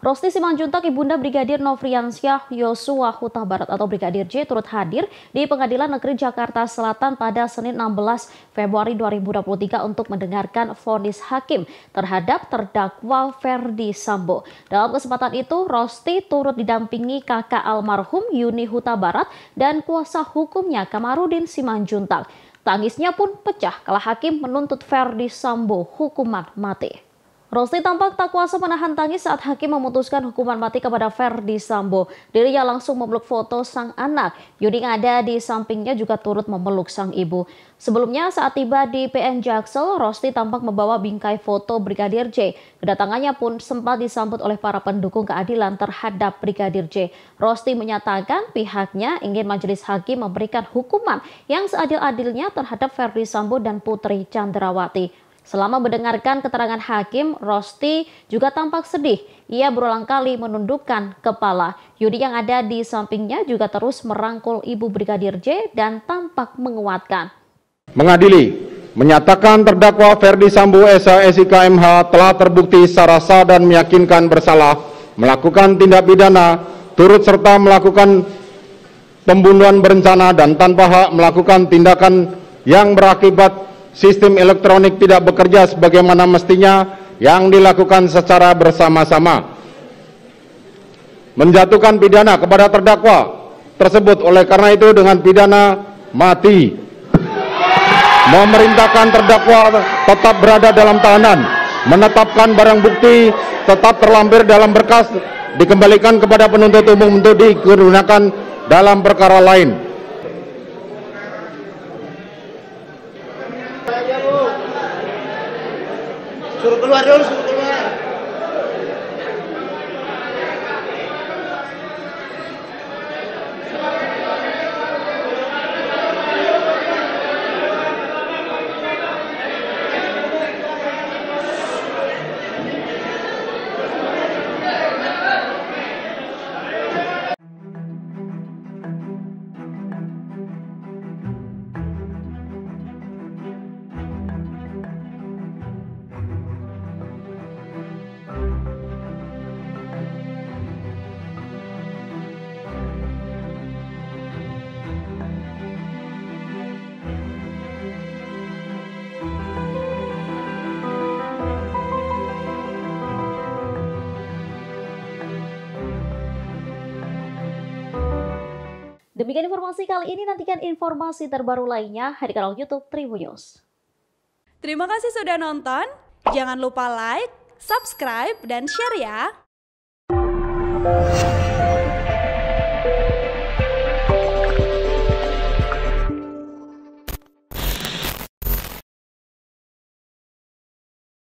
Rosti Simanjuntak, Ibunda Brigadir Nofriansyah Yosua Huta Barat atau Brigadir J turut hadir di Pengadilan Negeri Jakarta Selatan pada Senin 16 Februari 2023 untuk mendengarkan vonis hakim terhadap terdakwa Ferdi Sambo. Dalam kesempatan itu, Rosti turut didampingi kakak almarhum Yuni Huta Barat dan kuasa hukumnya Kamarudin Simanjuntak. Tangisnya pun pecah kala hakim menuntut Ferdi Sambo hukuman mati. Rosti tampak tak kuasa menahan tangis saat hakim memutuskan hukuman mati kepada Ferdi Sambo. Dirinya langsung memeluk foto sang anak. Yuni yang ada di sampingnya juga turut memeluk sang ibu. Sebelumnya saat tiba di PN Jaksel, Rosti tampak membawa bingkai foto Brigadir J. Kedatangannya pun sempat disambut oleh para pendukung keadilan terhadap Brigadir J. Rosti menyatakan pihaknya ingin majelis hakim memberikan hukuman yang seadil-adilnya terhadap Ferdi Sambo dan Putri Chandrawati. Selama mendengarkan keterangan hakim, Rosti juga tampak sedih. Ia berulang kali menundukkan kepala. Yudi yang ada di sampingnya juga terus merangkul ibu Brigadir J dan tampak menguatkan. Mengadili, menyatakan terdakwa Ferdi Sambo SH SIK MH telah terbukti secara sah dan meyakinkan bersalah melakukan tindak pidana turut serta melakukan pembunuhan berencana dan tanpa hak melakukan tindakan yang berakibat sistem elektronik tidak bekerja sebagaimana mestinya yang dilakukan secara bersama-sama. Menjatuhkan pidana kepada terdakwa tersebut oleh karena itu dengan pidana mati. Memerintahkan terdakwa tetap berada dalam tahanan. Menetapkan barang bukti tetap terlampir dalam berkas dikembalikan kepada penuntut umum untuk digunakan dalam perkara lain. Suruh keluar dulu, suruh keluar. Demikian informasi kali ini, nantikan informasi terbaru lainnya di kanal YouTube Tribunnews. Terima kasih sudah nonton, jangan lupa like, subscribe, dan share ya!